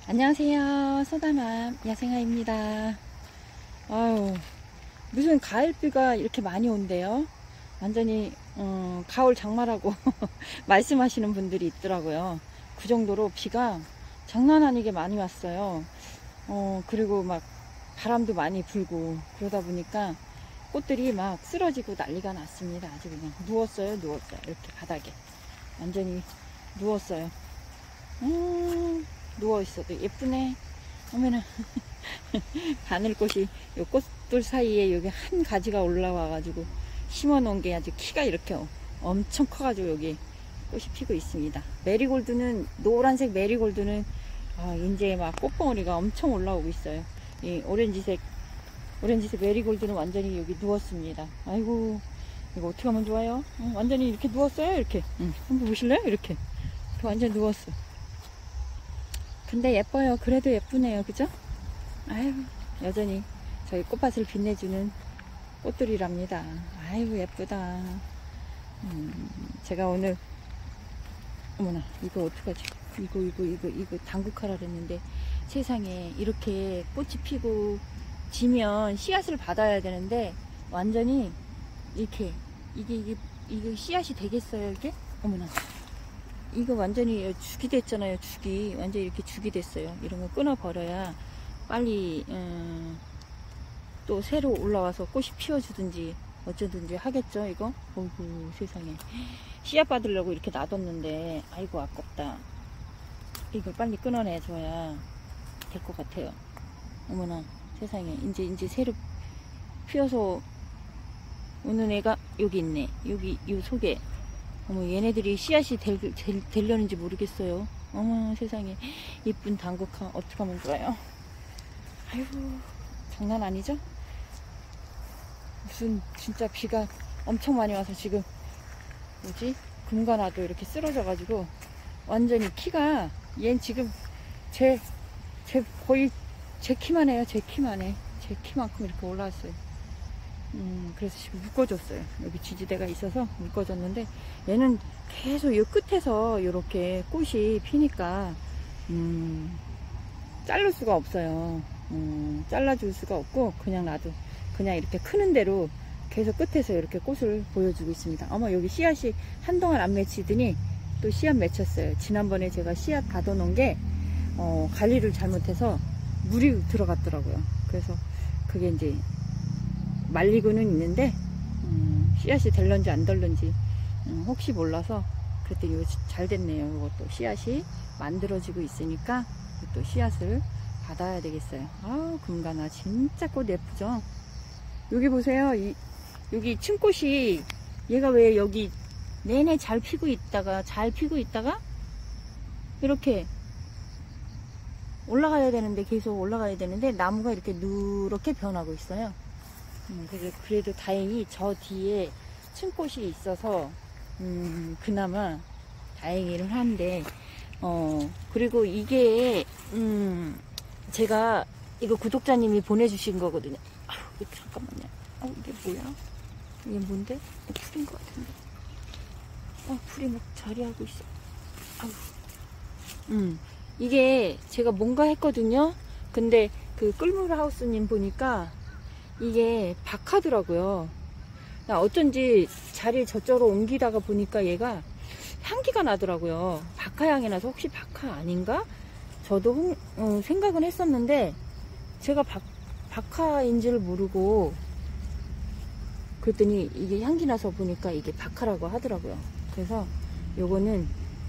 안녕하세요. 소다맘 야생아입니다. 아유, 무슨 가을비가 이렇게 많이 온대요. 완전히 가을 장마라고 말씀하시는 분들이 있더라고요. 그 정도로 비가 장난 아니게 많이 왔어요. 그리고 막 바람도 많이 불고 그러다 보니까 꽃들이 막 쓰러지고 난리가 났습니다. 아주 그냥 누웠어요. 이렇게 바닥에 완전히 누웠어요. 누워있어도 예쁘네. 어머나. 바늘꽃이 요 꽃들 사이에 여기 한 가지가 올라와 가지고 심어 놓은 게 아주 키가 이렇게 엄청 커 가지고 여기 꽃이 피고 있습니다. 메리골드는, 노란색 메리골드는 이제 막 꽃봉오리가 엄청 올라오고 있어요. 이 오렌지색 메리골드는 완전히 여기 누웠습니다. 아이고, 이거 어떻게 하면 좋아요? 완전히 이렇게 누웠어요. 이렇게. 한번 보실래요? 이렇게 완전 누웠어. 근데 예뻐요. 그래도 예쁘네요. 그죠? 아유, 여전히 저희 꽃밭을 빛내주는 꽃들이랍니다. 아이고, 예쁘다. 제가 오늘, 어머나, 이거 어떡하지? 이거 당국하라 그랬는데, 세상에, 이렇게 꽃이 피고 지면 씨앗을 받아야 되는데, 완전히, 이렇게, 이게 씨앗이 되겠어요, 이게? 어머나. 이거 완전히 죽이 됐잖아요. 죽이 완전히 이렇게 죽이 됐어요. 이런 거 끊어 버려야 빨리 또 새로 올라와서 꽃이 피워주든지 어쩌든지 하겠죠. 이거 어이구, 세상에, 씨앗 받으려고 이렇게 놔뒀는데 아이고 아깝다. 이걸 빨리 끊어내줘야 될 것 같아요. 어머나 세상에, 이제 새로 피어서 오는 애가 여기 있네. 여기 요 속에. 어머, 얘네들이 씨앗이 되려는지 모르겠어요. 어머 세상에, 이쁜 당국화 어떡하면 좋아요. 아이고, 장난 아니죠? 무슨 진짜 비가 엄청 많이 와서 지금 뭐지, 금관화도 이렇게 쓰러져 가지고 완전히 키가, 얜 지금 거의 제 키만 해요. 제 키만큼 이렇게 올라왔어요. 그래서 지금 묶어줬어요. 여기 지지대가 있어서 묶어줬는데, 얘는 계속 이 끝에서 이렇게 꽃이 피니까 자를 수가 없어요. 잘라줄 수가 없고 그냥 놔도, 그냥 이렇게 크는 대로 계속 끝에서 이렇게 꽃을 보여주고 있습니다. 어머, 여기 씨앗이 한동안 안 맺히더니 또 씨앗 맺혔어요. 지난번에 제가 씨앗 받아놓은 게 관리를 잘못해서 물이 들어갔더라고요. 그래서 그게 이제 말리고는 있는데 씨앗이 될런지 안 될런지 혹시 몰라서 그랬더니 잘 됐네요. 이것도 씨앗이 만들어지고 있으니까 또 씨앗을 받아야 되겠어요. 아우, 금관화 진짜 꽃 예쁘죠? 여기 보세요. 여기 층꽃이, 얘가 왜 여기 내내 잘 피고 있다가 이렇게 올라가야 되는데, 계속 올라가야 되는데 나무가 이렇게 누렇게 변하고 있어요. 그래도 다행히 저 뒤에 층꽃이 있어서 그나마 다행이긴 한데, 그리고 이게 제가 이거 구독자님이 보내주신 거거든요. 잠깐만요. 이게 뭐야? 이게 뭔데? 풀인 것 같은데. 풀이 막 자리하고 있어. 이게 제가 뭔가 했거든요. 근데 그 꿀물하우스님 보니까 이게 박하더라고요. 어쩐지 자리를 저쪽으로 옮기다가 보니까 얘가 향기가 나더라고요. 박하향이 나서 혹시 박하 아닌가? 저도 생각은 했었는데, 제가 박하인지를 모르고 그랬더니 이게 향기 나서 보니까 이게 박하라고 하더라고요. 그래서 요거는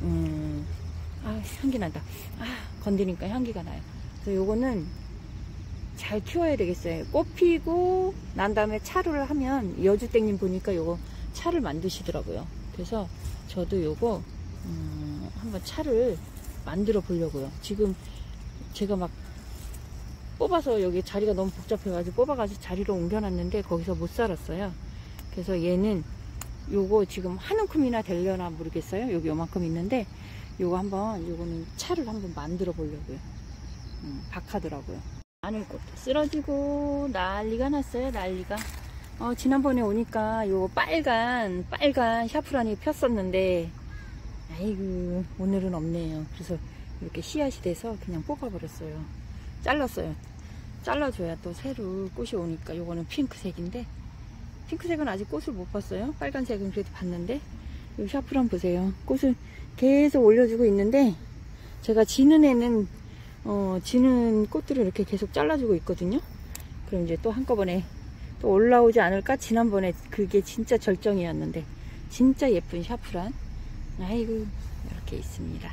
향기 난다. 건드니까 향기가 나요. 그래서 요거는 잘 키워야 되겠어요. 꽃 피고 난 다음에 차를 하면, 여주땡님 보니까 요거 차를 만드시더라고요. 그래서 저도 요거 한번 차를 만들어 보려고요. 지금 제가 막 뽑아서, 여기 자리가 너무 복잡해 가지고 뽑아가지고 자리로 옮겨놨는데 거기서 못 살았어요. 그래서 얘는 요거 지금 한 움큼이나 되려나 모르겠어요. 여기 요만큼 있는데 요거는 차를 한번 만들어 보려고요. 박하더라고요. 마늘꽃도 쓰러지고 난리가 났어요. 난리가. 지난번에 오니까 요 빨간 샤프란이 폈었는데, 아이고, 오늘은 없네요. 그래서 이렇게 씨앗이 돼서 그냥 뽑아버렸어요. 잘랐어요. 잘라줘야 또 새로 꽃이 오니까. 요거는 핑크색인데, 핑크색은 아직 꽃을 못 봤어요. 빨간색은 그래도 봤는데, 요 샤프란 보세요. 꽃을 계속 올려주고 있는데, 제가 지는 애는 지는 꽃들을 이렇게 계속 잘라주고 있거든요. 그럼 이제 또 한꺼번에 또 올라오지 않을까? 지난번에 그게 진짜 절정이었는데, 진짜 예쁜 샤프란, 아이고, 이렇게 있습니다.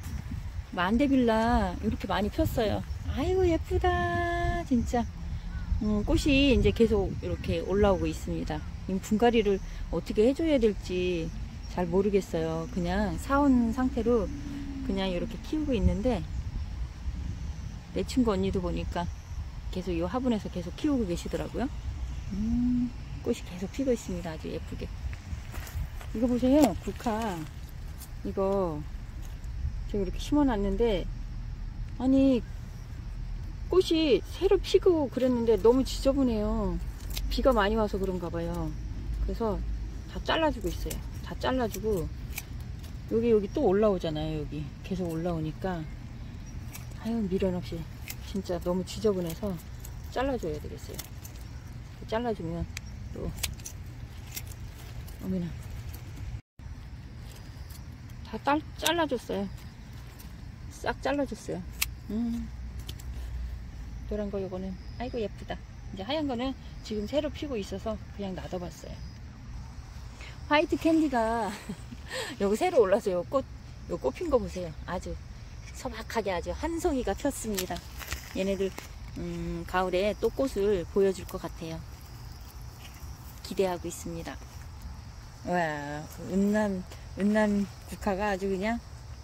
만데빌라 이렇게 많이 폈어요. 아이고 예쁘다 진짜. 꽃이 이제 계속 이렇게 올라오고 있습니다. 분갈이를 어떻게 해줘야 될지 잘 모르겠어요. 그냥 사온 상태로 그냥 이렇게 키우고 있는데, 내 친구 언니도 보니까 계속 이 화분에서 계속 키우고 계시더라고요. 꽃이 계속 피고 있습니다. 아주 예쁘게. 이거 보세요. 국화. 이거 제가 이렇게 심어놨는데, 아니 꽃이 새로 피고 그랬는데 너무 지저분해요. 비가 많이 와서 그런가 봐요. 그래서 다 잘라주고 있어요. 다 잘라주고, 여기 또 올라오잖아요. 여기 계속 올라오니까 아유 미련 없이 진짜 너무 지저분해서 잘라줘야 되겠어요. 잘라주면 또 어머나 다 잘라줬어요. 싹 잘라줬어요. 노란 거 요거는 아이고 예쁘다. 이제 하얀 거는 지금 새로 피고 있어서 그냥 놔둬봤어요. 화이트 캔디가 여기 새로 올라서 요 꽃 핀 거 보세요. 아주 소박하게 아주 한 송이가 폈습니다. 얘네들 가을에 또 꽃을 보여줄 것 같아요. 기대하고 있습니다. 와, 은남 국화가 아주 그냥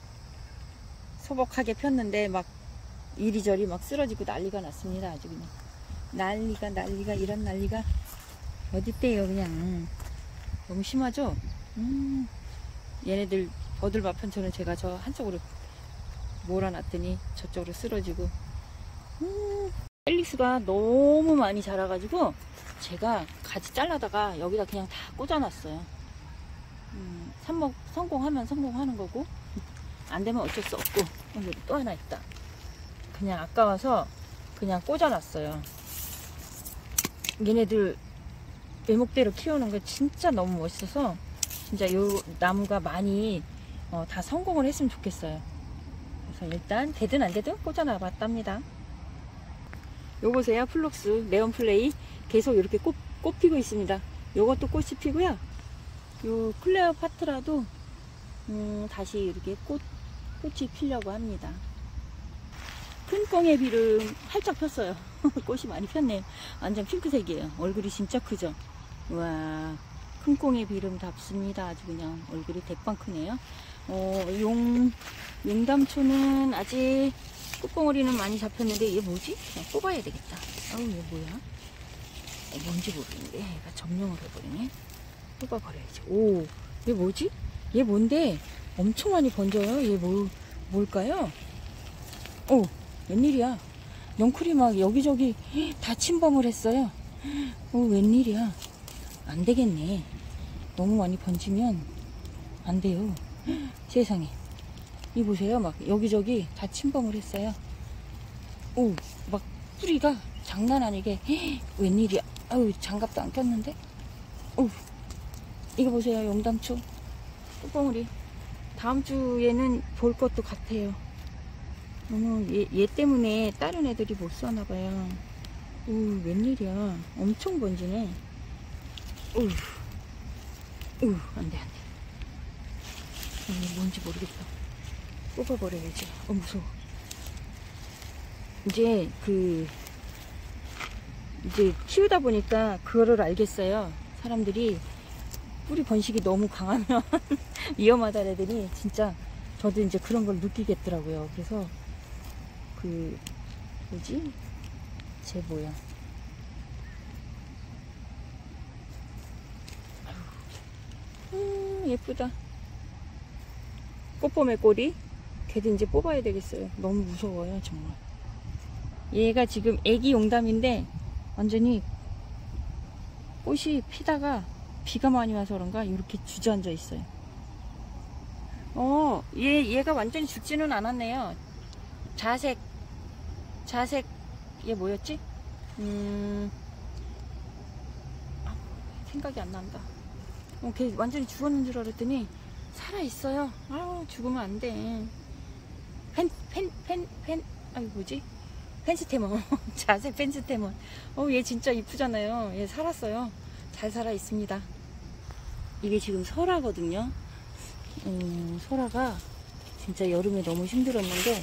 소복하게 폈는데 막 이리저리 막 쓰러지고 난리가 났습니다. 아주 그냥 난리가 이런 난리가 어딨대요. 그냥 너무 심하죠. 얘네들 버들마편처럼 제가 저 한쪽으로 몰아놨더니 저쪽으로 쓰러지고, 펠릭스가 너무 많이 자라가지고 제가 가지 잘라다가 여기다 그냥 다 꽂아놨어요. 삽목 성공하면 성공하는 거고, 안 되면 어쩔 수 없고. 여기 또 하나 있다. 그냥 아까워서 그냥 꽂아놨어요. 얘네들 외목대로 키우는 거 진짜 너무 멋있어서 진짜 요 나무가 많이 다 성공을 했으면 좋겠어요. 그래서 일단 되든 안 되든 꽂아놔봤답니다. 요 보세요. 플록스 네온플레이 계속 이렇게 꽃 피고 있습니다. 요것도 꽃이 피고요. 요 클레오파트라도 다시 이렇게 꽃이 피려고 합니다. 큰 꽁의 비름 활짝 폈어요. 꽃이 많이 폈네요. 완전 핑크색이에요. 얼굴이 진짜 크죠. 와, 큰 꽁의 비름답습니다. 아주 그냥 얼굴이 대빵 크네요. 용담초는 아직 꽃봉오리는 많이 잡혔는데, 얘 뭐지? 그냥 뽑아야 되겠다. 아우, 얘 뭐야? 뭔지 모르겠는데 얘가 점령을 해버리네. 뽑아버려야지. 오, 얘 뭐지? 얘 뭔데 엄청 많이 번져요. 얘 뭘까요? 오, 웬일이야? 넝쿨이 막 여기저기 다 침범을 했어요. 오, 웬일이야? 안 되겠네. 너무 많이 번지면 안 돼요. 세상에. 이 보세요. 막 여기저기 다 침범을 했어요. 오, 막 뿌리가 장난 아니게. 웬일이야? 아유, 장갑도 안 꼈는데? 오, 이거 보세요. 용담초 꽃봉오리. 다음 주에는 볼 것도 같아요. 너무 얘 때문에 다른 애들이 못 사나봐요. 오, 웬일이야? 엄청 번지네. 오, 안돼. 뭔지 모르겠다. 뽑아버려야지. 무서워. 이제 이제 키우다 보니까 그거를 알겠어요. 사람들이 뿌리 번식이 너무 강하면 위험하다는 애들이 진짜. 저도 이제 그런 걸 느끼겠더라고요. 그래서 뭐지? 쟤 뭐야? 예쁘다. 꽃봄의 꼬리. 걔도 이제 뽑아야 되겠어요. 너무 무서워요 정말. 얘가 지금 애기 용담인데 완전히 꽃이 피다가 비가 많이 와서 그런가 이렇게 주저앉아 있어요. 얘가 완전히 죽지는 않았네요. 자색 얘 뭐였지? 생각이 안 난다. 걔 완전히 죽었는 줄 알았더니 살아있어요. 아유, 죽으면 안 돼. 아니, 뭐지? 펜스테몬. 자색 펜스테몬. 얘 진짜 이쁘잖아요. 얘 살았어요. 잘 살아 있습니다. 이게 지금 설화거든요. 설화가 진짜 여름에 너무 힘들었는데,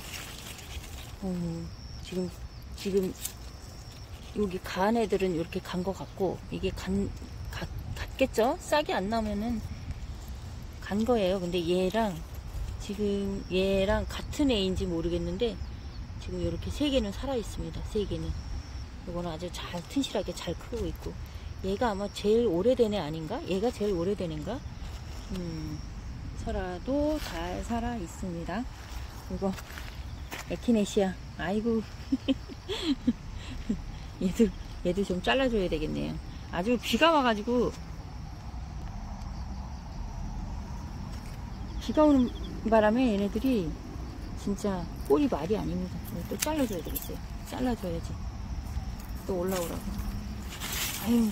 지금 여기 간 애들은 이렇게 간 것 같고, 이게 갔겠죠? 싹이 안 나오면은 간 거예요. 근데 지금 얘랑 같은 애인지 모르겠는데, 지금 이렇게 세 개는 살아 있습니다. 세 개는. 이거는 아주 잘 튼실하게 잘 크고 있고, 얘가 아마 제일 오래된 애 아닌가? 얘가 제일 오래된 애인가? 설아도 잘 살아 있습니다. 이거 에키네시아. 아이고. 얘도 좀 잘라줘야 되겠네요. 아주 비가 와가지고, 비가 오는 바람에 얘네들이 진짜 꼴이 말이 아닙니다. 또 잘라줘야 되겠어요. 잘라줘야지. 또 올라오라고. 아유,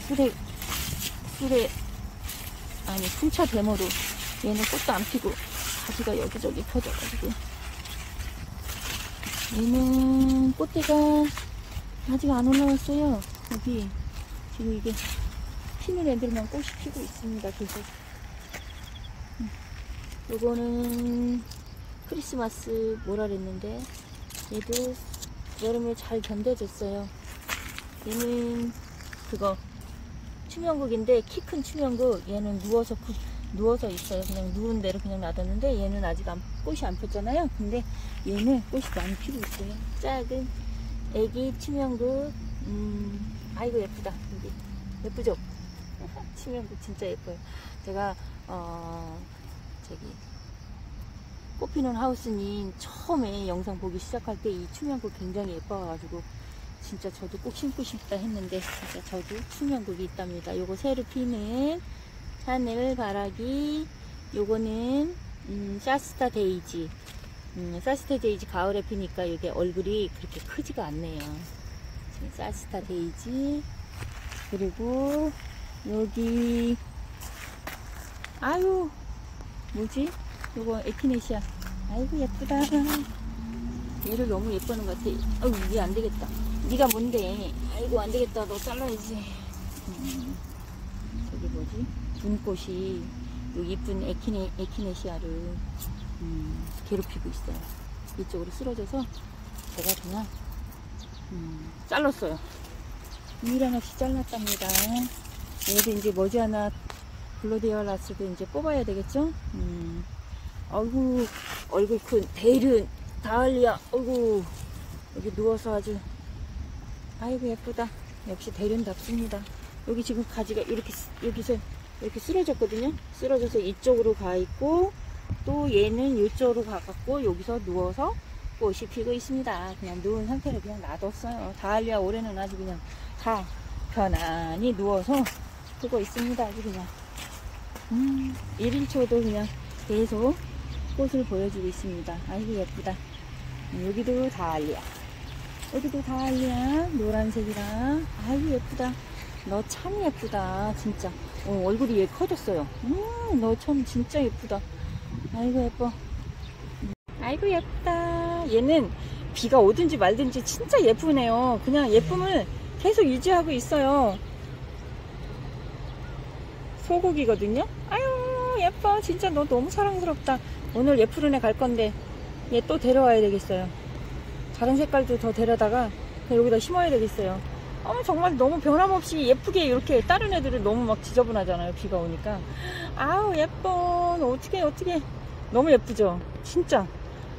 아니, 풍차 데모로 얘는 꽃도 안 피고 가지가 여기저기 펴져가지고. 얘는 꽃대가 아직 안 올라왔어요. 여기 지금 이게 피는 애들만 꽃이 피고 있습니다. 계속. 요거는 크리스마스 뭐라 그랬는데, 얘도 여름에 잘 견뎌졌어요. 얘는 그거 추명국인데, 키 큰 추명국. 얘는 누워서 있어요. 그냥 누운 대로 그냥 놔뒀는데, 얘는 아직 꽃이 안 폈잖아요. 근데 얘는 꽃이 많이 피고 있어요. 작은 애기 추명국. 아이고 예쁘다. 여기 예쁘죠? 추명국 진짜 예뻐요. 제가 꽃피는 하우스님 처음에 영상 보기 시작할 때 이 추명국 굉장히 예뻐가지고 진짜 저도 꼭 심고 싶다 했는데, 진짜 저도 추명국이 있답니다. 요거 새로 피는 하늘바라기. 요거는 샤스타 데이지. 샤스타 데이지 가을에 피니까 이게 얼굴이 그렇게 크지가 않네요. 샤스타 데이지. 그리고 여기 아유 뭐지? 요거 에키네시아. 아이고 예쁘다. 얘를 너무 예뻐하는 것 같아. 아유, 이게 안 되겠다. 네가 뭔데? 아이고 안 되겠다. 너 잘라야지. 저기 뭐지? 분꽃이 요 이쁜 에키네시아를 괴롭히고 있어요. 이쪽으로 쓰러져서 제가 그냥 잘랐어요. 미련 없이 잘랐답니다. 얘도 이제 머지않아 블러디어라스도 이제 뽑아야 되겠죠? 아이고 얼굴 큰 데일은 다알리아. 아이고 여기 누워서 아주 아이고 예쁘다. 역시 데일은답습니다. 여기 지금 가지가 여기서 이렇게 쓰러졌거든요. 쓰러져서 이쪽으로 가 있고, 또 얘는 이쪽으로 가갖고 여기서 누워서 꽃이 피고 있습니다. 그냥 누운 상태로 그냥 놔뒀어요. 다알리아 올해는 아주 그냥 다 편안히 누워서 피고 있습니다. 아주 그냥 1일초도 그냥 계속 꽃을 보여주고 있습니다. 아이고 예쁘다. 여기도 다알리아. 여기도 다알리아. 노란색이랑. 아이고 예쁘다. 너 참 예쁘다. 진짜. 얼굴이 얘 커졌어요. 너 참 진짜 예쁘다. 아이고 예뻐. 아이고 예쁘다. 얘는 비가 오든지 말든지 진짜 예쁘네요. 그냥 예쁨을 계속 유지하고 있어요. 소고기거든요. 아유 예뻐. 진짜 너 너무 사랑스럽다. 오늘 예쁘른 애 갈 건데 얘 또 데려와야 되겠어요. 다른 색깔도 더 데려다가 여기다 심어야 되겠어요. 정말 너무 변함없이 예쁘게 이렇게. 다른 애들은 너무 막 지저분하잖아요. 비가 오니까. 아우 예뻐. 어떻게 너무 예쁘죠? 진짜.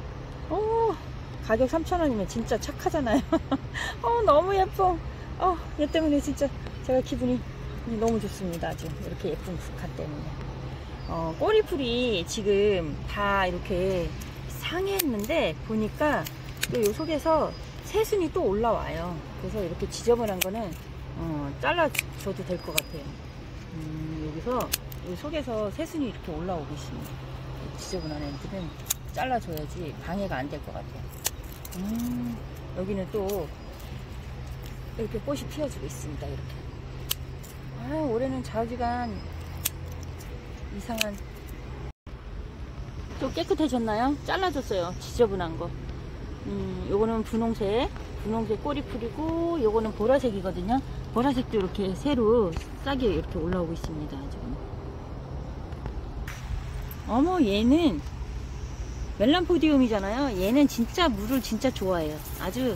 가격 3,000원이면 진짜 착하잖아요. 너무 예뻐. 얘 때문에 진짜 제가 기분이 너무 좋습니다. 아주 이렇게 예쁜 북한 때문에. 꼬리풀이 지금 다 이렇게 상했는데 보니까 또 요 속에서 새순이 또 올라와요. 그래서 이렇게 지저분한 거는 잘라줘도 될 것 같아요. 여기서 이 속에서 새순이 이렇게 올라오고 있습니다. 지저분한 애들은 잘라줘야지 방해가 안 될 것 같아요. 여기는 또 이렇게 꽃이 피어주고 있습니다. 이렇게. 올해는 좌우지간 이상한. 좀 깨끗해졌나요? 잘라줬어요. 지저분한 거. 요거는 분홍색 꼬리 풀이고, 요거는 보라색이거든요. 보라색도 이렇게 새로 싹이 이렇게 올라오고 있습니다. 지금. 어머, 얘는 멜란포디움이잖아요. 얘는 진짜 물을 진짜 좋아해요. 아주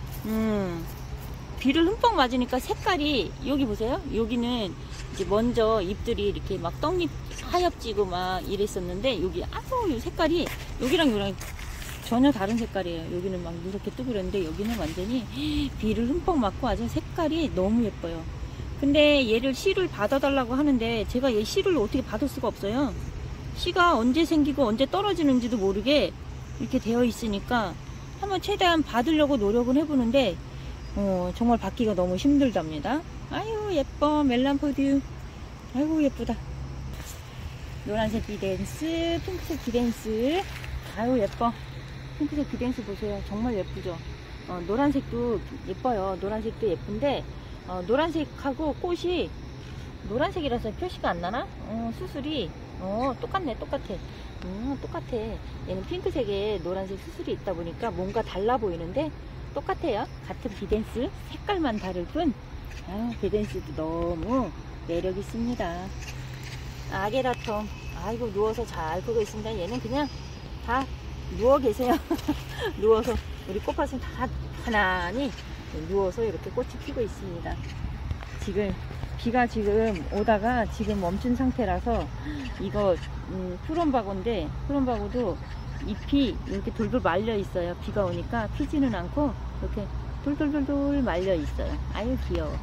비를 흠뻑 맞으니까 색깔이, 여기 보세요. 여기는 이제 먼저 잎들이 이렇게 막 떡잎 하얗지고 막 이랬었는데, 여기 아주 색깔이 여기랑 여기랑 전혀 다른 색깔이에요. 여기는 막 이렇게 뜨고 그랬는데, 여기는 완전히 비를 흠뻑 맞고 아주 색깔이 너무 예뻐요. 근데 얘를 씨를 받아달라고 하는데, 제가 얘 씨를 어떻게 받을 수가 없어요. 씨가 언제 생기고 언제 떨어지는지도 모르게 이렇게 되어 있으니까 한번 최대한 받으려고 노력은 해보는데, 정말 받기가 너무 힘들답니다. 아유, 예뻐. 멜란포디움. 아이고, 예쁘다. 노란색 비덴스, 핑크색 비덴스. 아유, 예뻐. 핑크색 비덴스 보세요. 정말 예쁘죠. 노란색도 예뻐요. 노란색도 예쁜데, 노란색하고 꽃이 노란색이라서 표시가 안 나나? 수술이 똑같네. 똑같아. 똑같아. 얘는 핑크색에 노란색 수술이 있다 보니까 뭔가 달라 보이는데 똑같아요. 같은 비덴스, 색깔만 다를 뿐. 비덴스도 너무 매력 있습니다. 아게라톰. 아이고, 누워서 잘 크고 있습니다. 얘는 그냥 다 누워 계세요. 누워서 우리 꽃밭은 다 편안히 누워서 이렇게 꽃이 피고 있습니다. 지금 비가 지금 오다가 지금 멈춘 상태라서, 이거 푸른바고인데, 푸른바고도 잎이 이렇게 돌돌 말려 있어요. 비가 오니까 피지는 않고 이렇게 돌돌돌돌 말려 있어요. 아유, 귀여워.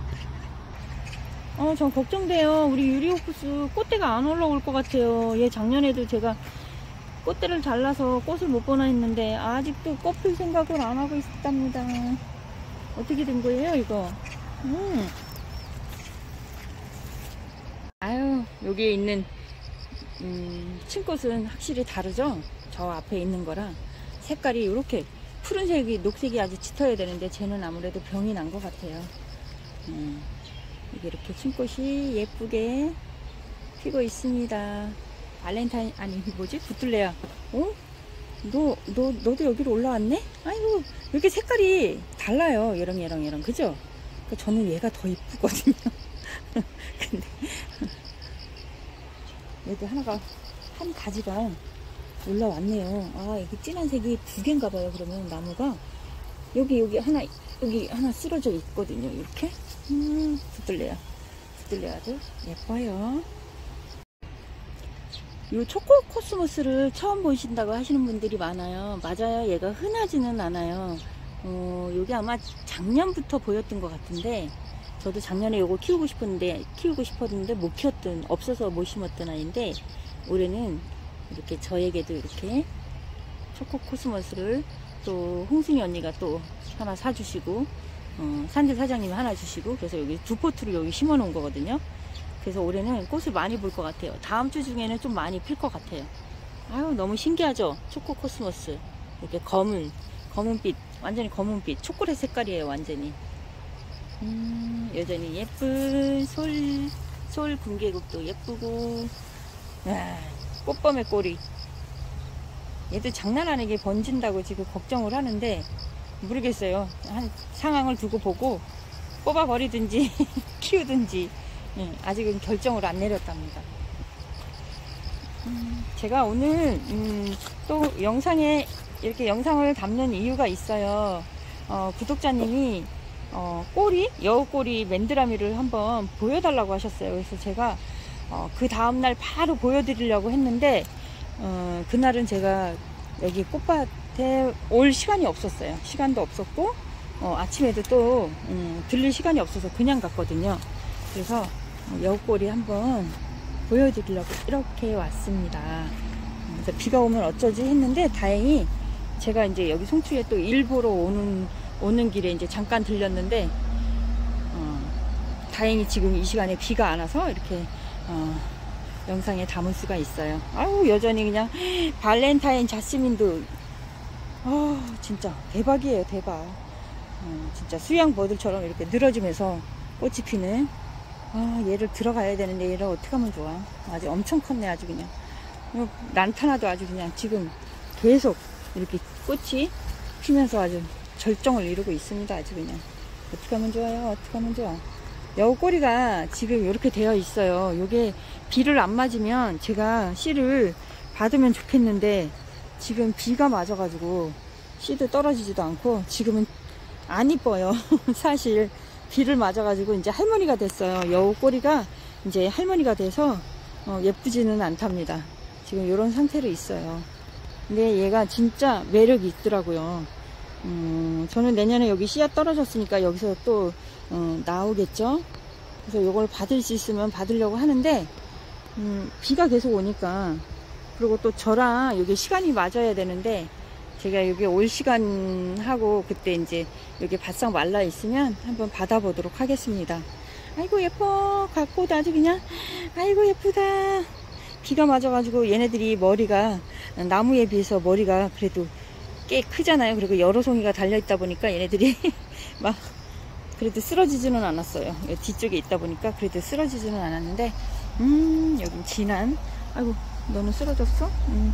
전 걱정돼요. 우리 유리옥구스 꽃대가 안 올라올 것 같아요. 얘 작년에도 제가 꽃대를 잘라서 꽃을 못 보나 했는데 아직도 꽃 필 생각을 안 하고 있답니다. 어떻게 된 거예요, 이거? 아유, 여기에 있는 층꽃은 확실히 다르죠? 저 앞에 있는 거랑 색깔이 이렇게 푸른색이, 녹색이 아주 짙어야 되는데 쟤는 아무래도 병이 난 것 같아요. 이게 이렇게 층꽃이 예쁘게 피고 있습니다. 발렌타인, 아니 뭐지? 붙들레야. 너도 여기로 올라왔네? 아이고, 이렇게 색깔이 달라요. 얘랑 그죠? 그러니까 저는 얘가 더 이쁘거든요. 근데 얘도 한 가지가 올라왔네요. 이게 진한 색이 두 개인가 봐요. 그러면 나무가 여기 하나 쓰러져 있거든요. 이렇게. 붙들레야 아주 예뻐요. 이 초코 코스모스를 처음 보신다고 하시는 분들이 많아요. 맞아요. 얘가 흔하지는 않아요. 요게 아마 작년부터 보였던 것 같은데, 저도 작년에 요거 키우고 싶었는데 못 키웠던, 없어서 못 심었던 아이인데, 올해는 이렇게 저에게도 이렇게 초코 코스모스를 또 홍순이 언니가 또 하나 사주시고, 산지 사장님이 하나 주시고, 그래서 여기 두 포트를 여기 심어 놓은 거거든요. 그래서 올해는 꽃을 많이 볼 것 같아요. 다음 주 중에는 좀 많이 필 것 같아요. 아유, 너무 신기하죠? 초코 코스모스. 이렇게 검은빛, 완전히 검은빛, 초콜릿 색깔이에요, 완전히. 여전히 예쁜 솔 군계국도 예쁘고, 꽃범의 꼬리. 얘도 장난 아니게 번진다고 지금 걱정을 하는데, 모르겠어요. 한 상황을 두고 보고 뽑아버리든지 키우든지 아직은 결정을 안 내렸답니다. 제가 오늘 또 영상에 이렇게 영상을 담는 이유가 있어요. 구독자님이 여우꼬리 맨드라미를 한번 보여달라고 하셨어요. 그래서 제가 그 다음날 바로 보여드리려고 했는데, 그날은 제가 여기 꽃밭에 올 시간이 없었어요. 시간도 없었고, 아침에도 또 들릴 시간이 없어서 그냥 갔거든요. 그래서 여우꼬리 한번 보여드리려고 이렇게 왔습니다. 그래서 비가 오면 어쩌지 했는데, 다행히 제가 이제 여기 송추에 또 일보러 오는 길에 이제 잠깐 들렸는데, 다행히 지금 이 시간에 비가 안 와서 이렇게 영상에 담을 수가 있어요. 아우, 여전히 그냥 발렌타인 자스민도 아, 진짜 대박이에요, 대박. 진짜 수양버들처럼 이렇게 늘어지면서 꽃이 피는. 아, 얘를 들어가야 되는데 얘를 어떻게 하면 좋아. 아주 엄청 컸네, 아주 그냥. 난타나도 아주 그냥 지금 계속 이렇게 꽃이 피면서 아주 절정을 이루고 있습니다, 아주 그냥. 어떻게 하면 좋아요, 어떻게 하면 좋아. 여우 꼬리가 지금 이렇게 되어 있어요. 요게 비를 안 맞으면 제가 씨를 받으면 좋겠는데 지금 비가 맞아가지고 씨도 떨어지지도 않고 지금은 안 이뻐요. 사실 비를 맞아가지고 이제 할머니가 됐어요. 여우 꼬리가 이제 할머니가 돼서 예쁘지는 않답니다. 지금 이런 상태로 있어요. 근데 얘가 진짜 매력이 있더라고요. 저는 내년에 여기 씨앗 떨어졌으니까 여기서 또 나오겠죠. 그래서 요걸 받을 수 있으면 받으려고 하는데 비가 계속 오니까, 그리고 또 저랑 여기 시간이 맞아야 되는데 제가 여기 올 시간하고 그때 이제 여기 바싹 말라 있으면 한번 받아보도록 하겠습니다. 아이고 예뻐. 갖고 아주 그냥 아이고 예쁘다. 비가 맞아가지고 얘네들이 머리가 나무에 비해서 머리가 그래도 꽤 크잖아요. 그리고 여러 송이가 달려있다 보니까 얘네들이 막 그래도 쓰러지지는 않았어요. 뒤쪽에 있다 보니까 그래도 쓰러지지는 않았는데 여긴 진한, 아이고 너는 쓰러졌어?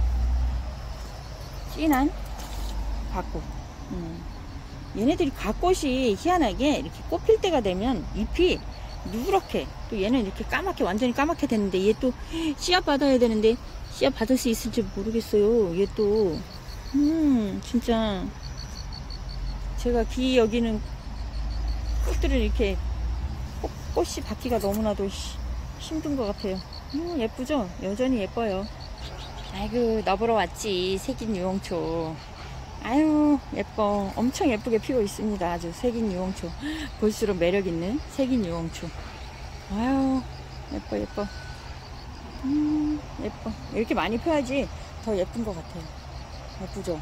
진한 갓꽃. 얘네들이 갓꽃이 희한하게 이렇게 꽃필 때가 되면 잎이 누렇게, 또 얘는 이렇게 까맣게 완전히 까맣게 됐는데 얘 또 씨앗 받아야 되는데 씨앗 받을 수 있을지 모르겠어요. 얘 또 진짜 제가 귀 여기는 꽃들을 이렇게 꽃이 받기가 너무나도 힘든 것 같아요. 예쁘죠? 여전히 예뻐요. 아이고 너보러 왔지. 색인 유홍초. 아유 예뻐. 엄청 예쁘게 피고 있습니다. 아주 색인 유홍초. 볼수록 매력있는 색인 유홍초. 아유 예뻐 예뻐. 예뻐. 이렇게 많이 펴야지 더 예쁜 것 같아요. 예쁘죠?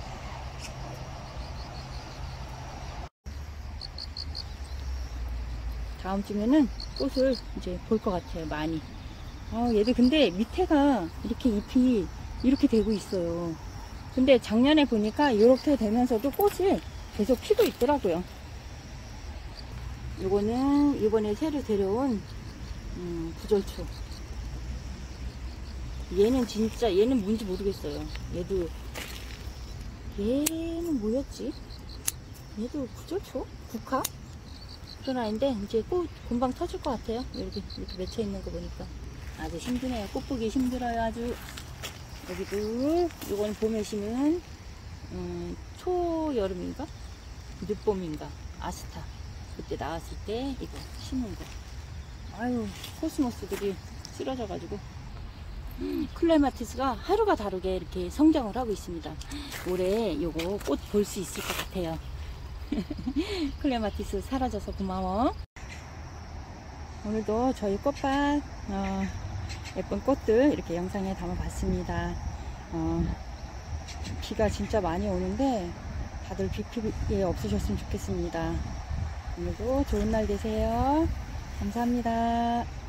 다음 주면은 꽃을 이제 볼 것 같아요. 많이. 얘들 근데 밑에가 이렇게 잎이 이렇게 되고 있어요. 근데 작년에 보니까 이렇게 되면서도 꽃이 계속 피고 있더라고요. 요거는 이번에 새로 데려온 부절초. 얘는 진짜, 얘는 뭔지 모르겠어요. 얘는 뭐였지? 얘도 부절초? 국화? 그건 아닌데 이제 꽃 금방 터질 것 같아요. 이렇게 맺혀 있는 거 보니까 아주 힘드네요. 꽃 보기 힘들어요. 아주. 여기도 이건 봄에 심은 초여름인가 늦봄인가 아스타 그때 나왔을 때 이거 심은 거. 아유 코스모스들이 쓰러져 가지고 클레마티스가 하루가 다르게 이렇게 성장을 하고 있습니다. 올해 요거 꽃 볼 수 있을 것 같아요. 클레마티스 사라져서 고마워. 오늘도 저희 꽃밭 예쁜 꽃들 이렇게 영상에 담아봤습니다. 비가 진짜 많이 오는데 다들 비 피해 없으셨으면 좋겠습니다. 오늘도 좋은 날 되세요. 감사합니다.